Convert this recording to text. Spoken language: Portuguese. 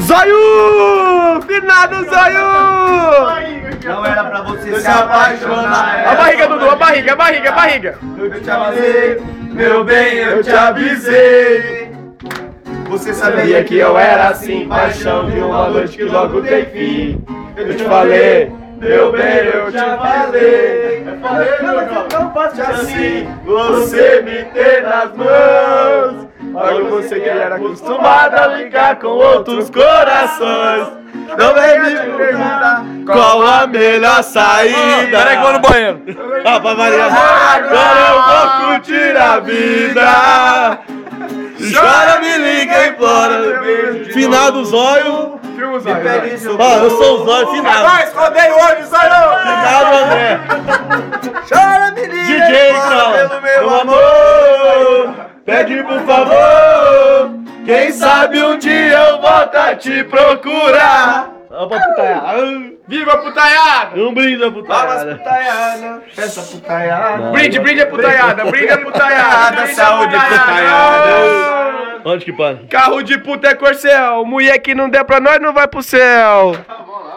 Zóio! Finado Zóio! Não era pra você se apaixonar. A barriga, Dudu, a barriga. Eu te avisei, meu bem, eu te avisei. Você sabia que eu era assim, paixão de uma noite que logo tem fim. Eu te falei, meu bem, eu te falei. Eu falei, não faça assim, você me tem nas mãos. Logo você que era acostumada a brincar com outros corações. Não vem me perguntar qual a melhor saída. Peraí que eu vou no banheiro. Ah, pra Maria. Agora eu vou curtir a vida. Chora, me liga, implora. Finado Zóio. Eu sou o Zóio, finado. Mas rodei o olho, Zóio! Finado André. Chora, me liga, DJ, pelo meu amor. Pede por favor. Quem sabe um dia eu volto a te procurar. Vamos pra putaiada. Viva a putaiada! Um brinde a putaiada. Putaiada! Essa putaiada. Brinde a putaiada! Brinde a putaiada! Saúde, putaiada. Onde que para? Carro de puta é corcel! Mulher que não der pra nós não vai pro céu!